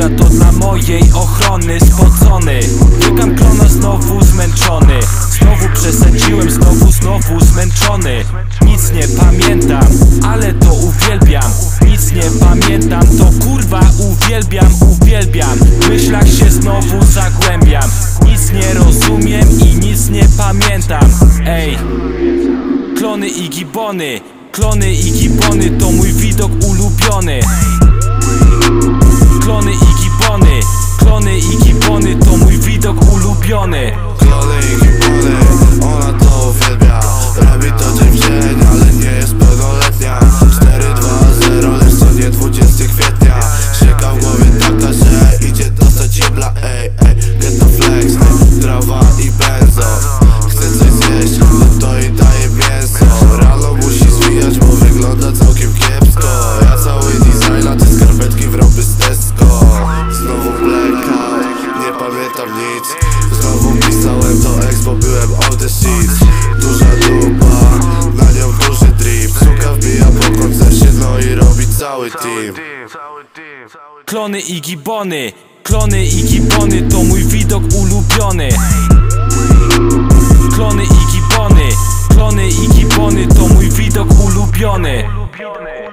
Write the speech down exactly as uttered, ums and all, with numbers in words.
Dobra, to dla mojej ochrony. Spocony, łykam klona znowu zmęczony. Znowu przesadziłem, znowu, znowu zmęczony. Nic nie pamiętam, ale to uwielbiam. Nic nie pamiętam, to kurwa uwielbiam, uwielbiam. W myślach się znowu zagłębiam. Nic nie rozumiem i nic nie pamiętam. Ej, klony i gibony, klony i gibony to mój widok ulubiony. Klony i gibony, klony i gibony to mój widok ulubiony. Klony i gibony, ona to uwielbia. Robi to dzień w dzień, ale nie jest pełnoletnia. Cztery dwa zero, lecz to nie dwudziestego kwietnia. Sieka w głowie taka, że idzie dostać jebla. Ej, ej, get the flex, ej, trawa i benzo. Chce coś zjeść, no to i daje mięso. Rano musi zwijać, bo wygląda całkiem kiepsko. Ja cały design, a te skarpetki w roby z Tesco. Znowu blackout, nie pamiętam nic. Znowu pisałem do ex, bo byłem all the shit. Duża dupa, na nią duży drip. Suka wbija po koncercie, no i robi cały team. Klony i gibony, klony i gibony to mój widok ulubiony. Klony i gibony, klony i gibony to mój widok ulubiony.